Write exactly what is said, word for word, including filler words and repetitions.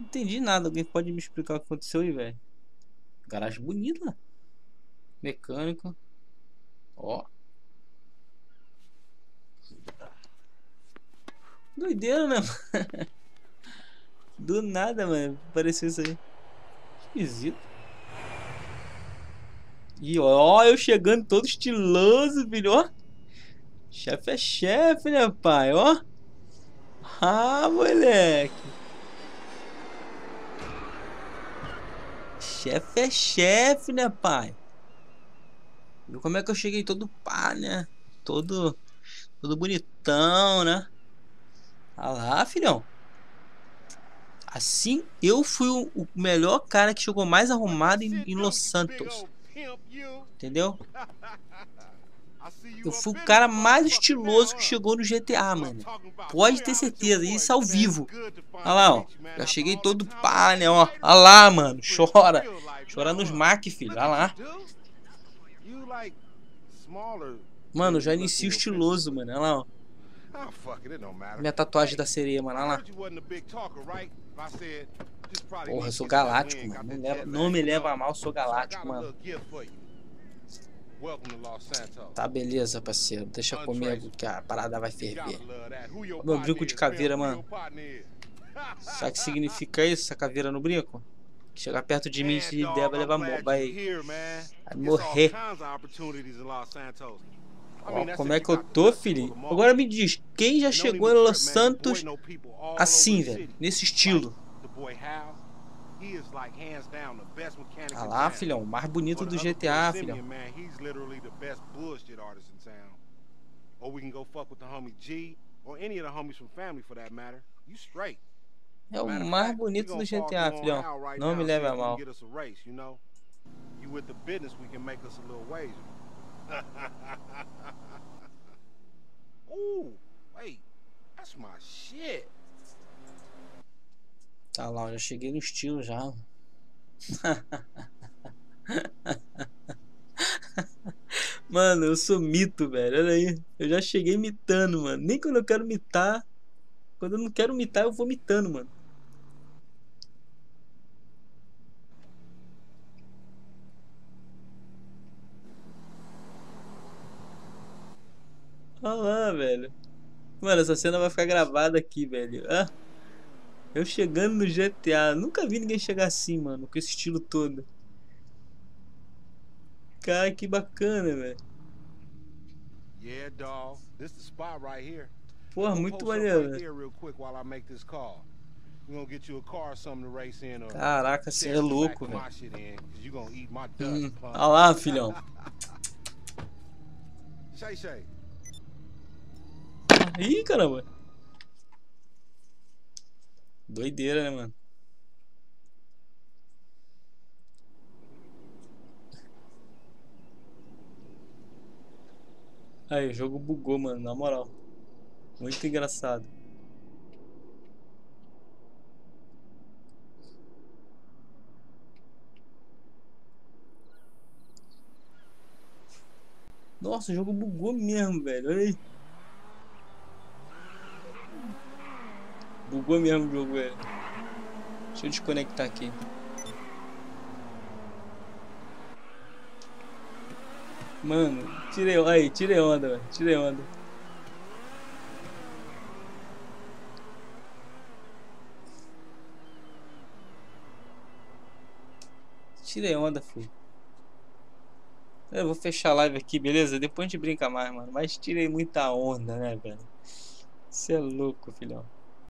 Não entendi nada. Alguém pode me explicar o que aconteceu aí, velho? Garagem bonita. Mecânico. Ó. Doideira, né? Do nada, mano. Apareceu isso aí. Esquisito. E ó, eu chegando todo estiloso, filho. Ó. Chefe é chefe, né, pai? Ó. Ah, moleque. Chefe é chefe, né, pai? Viu como é que eu cheguei todo pá, né? Todo, todo bonitão, né? Ah lá, filhão. Assim, eu fui o, o melhor cara que chegou mais arrumado em, em Los Santos. Entendeu? Eu fui o cara mais estiloso que chegou no G T A, mano. Pode ter certeza, isso ao vivo. Olha lá, ó. Já cheguei todo pá, né, ó. Olha lá, mano. Chora. Chora nos Mac, filho. Olha lá. Mano, já inicio estiloso, mano. Olha lá, ó. Minha tatuagem da sereia, mano. Olha lá. Porra, eu sou galáctico, mano. Não, leva, não me leva a mal, eu sou galáctico, mano. Tá, beleza, parceiro. Deixa comigo que a parada vai ferver. Ó, meu brinco de caveira, mano. Sabe o que significa isso, essa caveira no brinco? Chegar perto de mim, se der, vai levar vai, vai morrer. Ó, como é que eu tô, filho? Agora me diz, quem já chegou em Los Santos assim, velho? Nesse estilo? Ah lá, filhão, o mais bonito do G T A, filhão. É o mais bonito do G T A, filhão. Não me leve a mal. Tá lá, eu já cheguei no estilo já. Mano, eu sou mito, velho. Olha aí. Eu já cheguei imitando, mano. Nem quando eu quero mitar. Quando eu não quero mitar, eu vou mitando, mano. Olha lá, velho. Mano, essa cena vai ficar gravada aqui, velho. Ah, eu chegando no G T A. Nunca vi ninguém chegar assim, mano. Com esse estilo todo. Cara, que bacana, velho. Porra, muito maneiro, velho. Caraca, você é louco, velho. Hum, olha lá, filhão. Ih, caramba. Doideira, né, mano? Aí, o jogo bugou, mano, na moral. Muito engraçado. Nossa, o jogo bugou mesmo, velho. Olha aí. Bugou mesmo o jogo, velho. Deixa eu desconectar aqui. Mano, tirei, aí, tirei onda, velho. Tirei onda. Tirei onda, filho. Eu vou fechar a live aqui, beleza? Depois a gente brinca mais, mano. Mas tirei muita onda, né, velho? Você é louco, filhão.